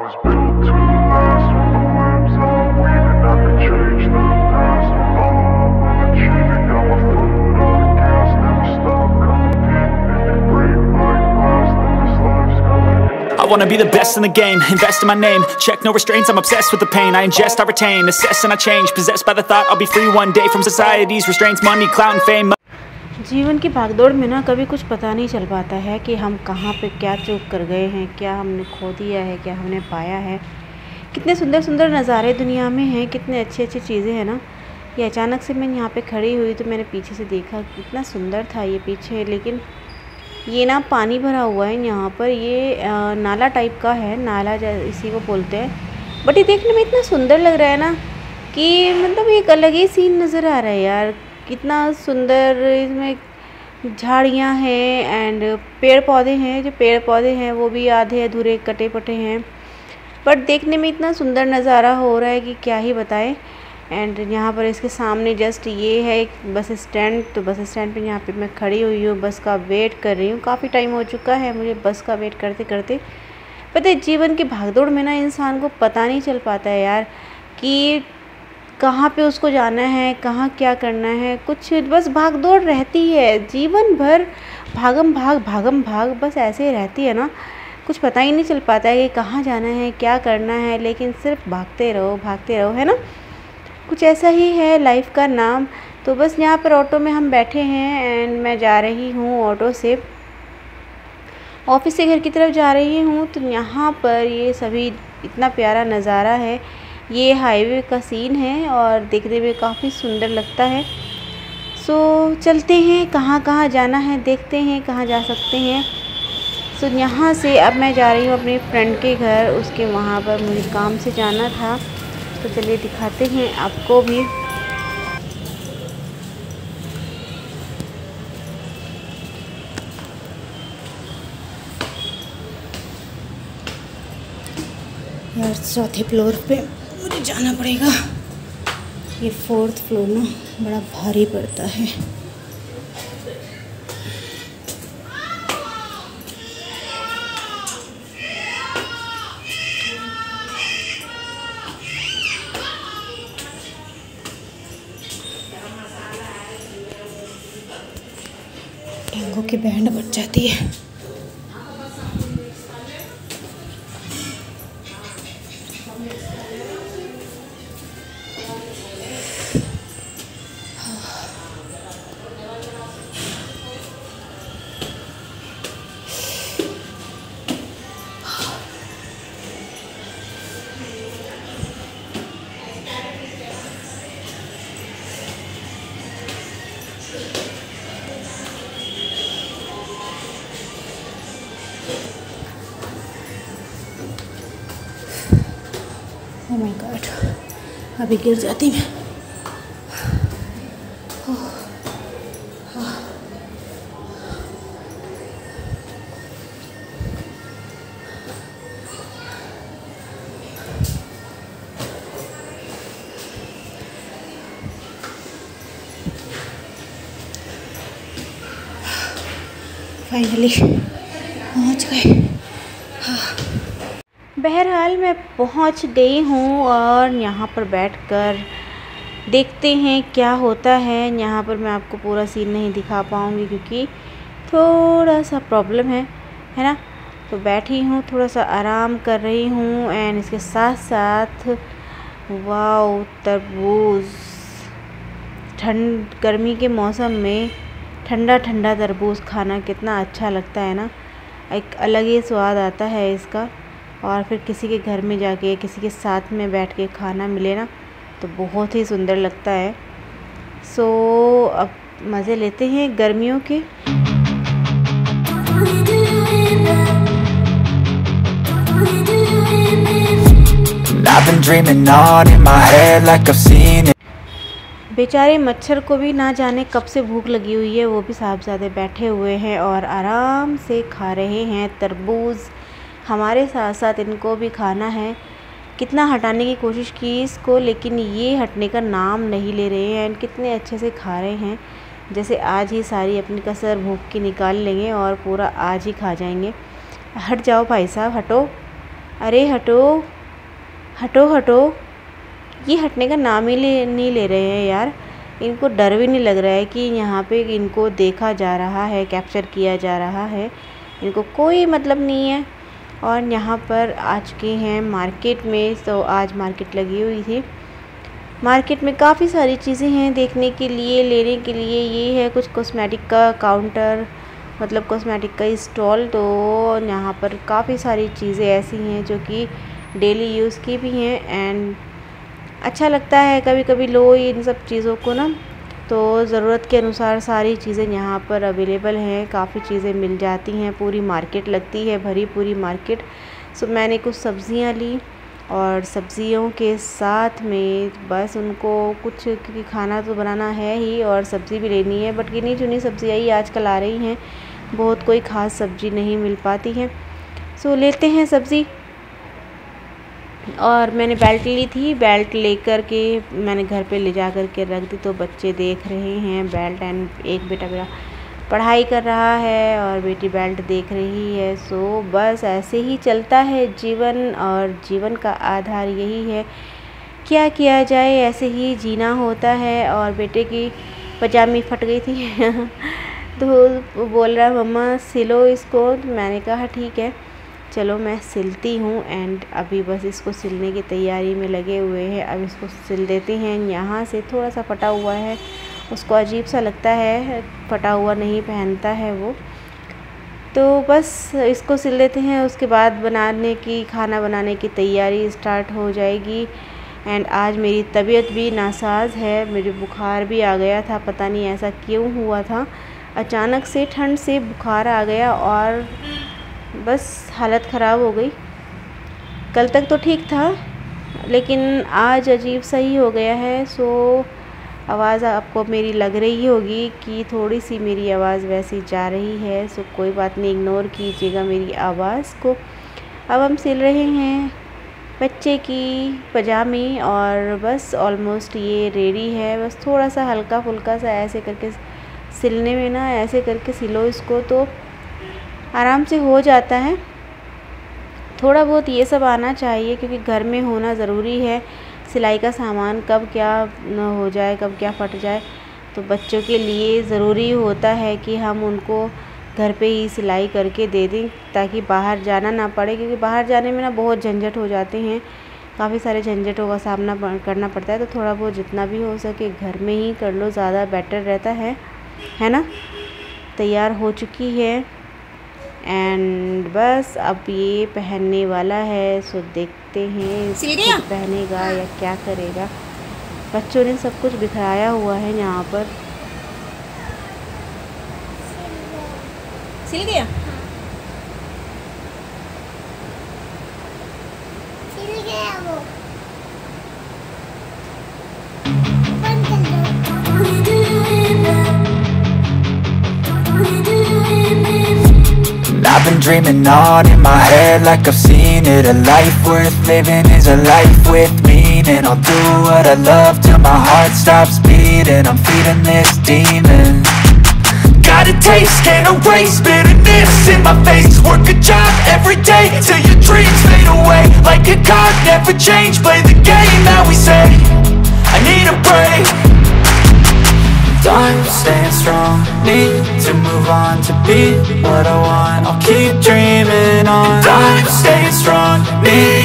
was built to last with the webs that I'm weaving. I could change the past with all I will achieve. And got my foot on the gas, never stop competing. If you break my glass, then this life's gonna end. I wanna be the best in the game, invest in my name. Check no restraints, I'm obsessed with the pain. I ingest, I retain, assess and I change. Possessed by the thought I'll be free one day from society's restraints, money, clout and fame. जीवन की भागदौड़ में ना कभी कुछ पता नहीं चल पाता है कि हम कहाँ पे क्या चूक कर गए हैं, क्या हमने खो दिया है, क्या हमने पाया है। कितने सुंदर सुंदर नज़ारे दुनिया में हैं, कितने अच्छी अच्छी चीज़ें हैं ना। ये अचानक से मैं यहाँ पे खड़ी हुई तो मैंने पीछे से देखा, कितना सुंदर था ये पीछे। लेकिन ये ना पानी भरा हुआ है यहाँ पर, ये नाला टाइप का है, नाला इसी को बोलते हैं। बट ये देखने में इतना सुंदर लग रहा है ना कि मतलब एक अलग ही सीन नज़र आ रहा है यार। कितना सुंदर, इसमें झाड़ियाँ हैं एंड पेड़ पौधे हैं। जो पेड़ पौधे हैं वो भी आधे अधूरे कटे पटे हैं, बट देखने में इतना सुंदर नज़ारा हो रहा है कि क्या ही बताएं। एंड यहाँ पर इसके सामने जस्ट ये है एक बस स्टैंड। तो बस स्टैंड पे यहाँ पे मैं खड़ी हुई हूँ, बस का वेट कर रही हूँ। काफ़ी टाइम हो चुका है मुझे बस का वेट करते करते। पता है जीवन की भागदौड़ में ना इंसान को पता नहीं चल पाता है यार कि कहाँ पे उसको जाना है, कहाँ क्या करना है। कुछ बस भागदौड़ रहती है जीवन भर, भागम भाग बस ऐसे ही रहती है ना। कुछ पता ही नहीं चल पाता है कि कहाँ जाना है, क्या करना है, लेकिन सिर्फ भागते रहो, है ना। कुछ ऐसा ही है लाइफ का नाम। तो बस यहाँ पर ऑटो में हम बैठे हैं एंड मैं जा रही हूँ ऑटो से ऑफिस से घर की तरफ जा रही हूँ। तो यहाँ पर ये सभी इतना प्यारा नज़ारा है। ये हाईवे का सीन है और देखने में काफ़ी सुंदर लगता है। सो चलते हैं, कहाँ कहाँ जाना है देखते हैं, कहाँ जा सकते हैं। सो यहाँ से अब मैं जा रही हूँ अपने फ्रेंड के घर, उसके वहाँ पर मुझे काम से जाना था। तो चलिए दिखाते हैं आपको भी। यार चौथे फ्लोर पे मुझे जाना पड़ेगा। ये 4th फ्लोर ना बड़ा भारी पड़ता है। टांगों की बैंड बच जाती है। ओह माय गॉड, अभी गिर जाती मैं। फाइनली पहुंच गए। बहरहाल मैं पहुंच गई हूं और यहाँ पर बैठकर देखते हैं क्या होता है। यहाँ पर मैं आपको पूरा सीन नहीं दिखा पाऊँगी क्योंकि थोड़ा सा प्रॉब्लम है ना। तो बैठी हूँ, थोड़ा सा आराम कर रही हूँ एंड इसके साथ साथ वाओ तरबूज, गर्मी के मौसम में ठंडा ठंडा तरबूज खाना कितना अच्छा लगता है ना। एक अलग ही स्वाद आता है इसका। और फिर किसी के घर में जाके किसी के साथ में बैठ के खाना मिले ना तो बहुत ही सुंदर लगता है। सो अब मज़े लेते हैं गर्मियों के। I've been dreaming on in my head like I've seen it. बेचारे मच्छर को भी ना जाने कब से भूख लगी हुई है, वो भी साहबजादे बैठे हुए हैं और आराम से खा रहे हैं तरबूज। हमारे साथ साथ इनको भी खाना है। कितना हटाने की कोशिश की इसको, लेकिन ये हटने का नाम नहीं ले रहे हैं। कितने अच्छे से खा रहे हैं, जैसे आज ही सारी अपनी कसर भूख की निकाल लेंगे और पूरा आज ही खा जाएंगे। हट जाओ भाई साहब, हटो। अरे हटो हटो हटो, ये हटने का नाम ही नहीं ले रहे हैं यार। इनको डर भी नहीं लग रहा है कि यहाँ पे इनको देखा जा रहा है, कैप्चर किया जा रहा है। इनको कोई मतलब नहीं है। और यहाँ पर आ चुके हैं मार्केट में। तो आज मार्केट लगी हुई थी। मार्केट में काफ़ी सारी चीज़ें हैं देखने के लिए, लेने के लिए। ये है कुछ कॉस्मेटिक का काउंटर, मतलब कॉस्मेटिक का स्टॉल। तो यहाँ पर काफ़ी सारी चीज़ें ऐसी हैं जो कि डेली यूज़ की भी हैं। एंड अच्छा लगता है कभी कभी लो इन सब चीज़ों को ना। तो ज़रूरत के अनुसार सारी चीज़ें यहाँ पर अवेलेबल हैं। काफ़ी चीज़ें मिल जाती हैं। पूरी मार्केट लगती है, भरी पूरी मार्केट। सो मैंने कुछ सब्ज़ियाँ ली और सब्ज़ियों के साथ में बस उनको कुछ, क्योंकि खाना तो बनाना है ही और सब्ज़ी भी लेनी है। बट गिनी चुनी सब्ज़ियाँ ही आजकल आ रही हैं, बहुत कोई ख़ास सब्ज़ी नहीं मिल पाती है। सो लेते हैं सब्ज़ी। और मैंने बेल्ट ली थी, बेल्ट लेकर के मैंने घर पे ले जा कर के रख दी। तो बच्चे देख रहे हैं बेल्ट। एंड एक बेटा मेरा पढ़ाई कर रहा है और बेटी बेल्ट देख रही है। सो बस ऐसे ही चलता है जीवन, और जीवन का आधार यही है। क्या किया जाए, ऐसे ही जीना होता है। और बेटे की पजामी फट गई थी तो वो बोल रहा है मम्मा सिलो इसको। तो मैंने कहा ठीक है चलो मैं सिलती हूँ। एंड अभी बस इसको सिलने की तैयारी में लगे हुए हैं। अब इसको सिल देते हैं। यहाँ से थोड़ा सा फटा हुआ है, उसको अजीब सा लगता है, फटा हुआ नहीं पहनता है वो। तो बस इसको सिल देते हैं। उसके बाद खाना बनाने की तैयारी स्टार्ट हो जाएगी। एंड आज मेरी तबीयत भी नासाज है, मुझे बुखार भी आ गया था। पता नहीं ऐसा क्यों हुआ था, अचानक से ठंड से बुखार आ गया और बस हालत ख़राब हो गई। कल तक तो ठीक था लेकिन आज अजीब सा ही हो गया है। सो आवाज़ आपको मेरी लग रही होगी कि थोड़ी सी मेरी आवाज़ वैसी जा रही है। सो कोई बात नहीं, इग्नोर कीजिएगा मेरी आवाज़ को। अब हम सिल रहे हैं बच्चे की पजामी और बस ऑलमोस्ट ये रेडी है। बस थोड़ा सा हल्का फुल्का सा ऐसे करके सिलने में ना, ऐसे करके सिलो इसको तो आराम से हो जाता है। थोड़ा बहुत ये सब आना चाहिए क्योंकि घर में होना ज़रूरी है। सिलाई का सामान कब क्या न हो जाए, कब क्या फट जाए, तो बच्चों के लिए ज़रूरी होता है कि हम उनको घर पे ही सिलाई करके दे दें ताकि बाहर जाना ना पड़े। क्योंकि बाहर जाने में ना बहुत झंझट हो जाते हैं, काफ़ी सारे झंझटों का सामना करना पड़ता है। तो थोड़ा बहुत जितना भी हो सके घर में ही कर लो, ज़्यादा बेटर रहता है ना। तैयार हो चुकी है एंड बस अब ये पहनने वाला है। सो देखते हैं खुद पहनेगा या क्या करेगा। बच्चों ने सब कुछ बिखराया हुआ है यहाँ पर। सिल गया? सिल गया वो। बंद कर दो। I've been dreaming on in my head like I've seen it. A life worth living is a life with meaning. I'll do what I love till my heart stops beating. I'm feeding this demon. Got a taste, can't erase bitterness in my face. Work a job every day till your dreams fade away. Like a card, never change, play the game that we say. I need a break. I'm staying strong, need to move on to be what I want. I'll keep dreaming on. I'm staying strong, need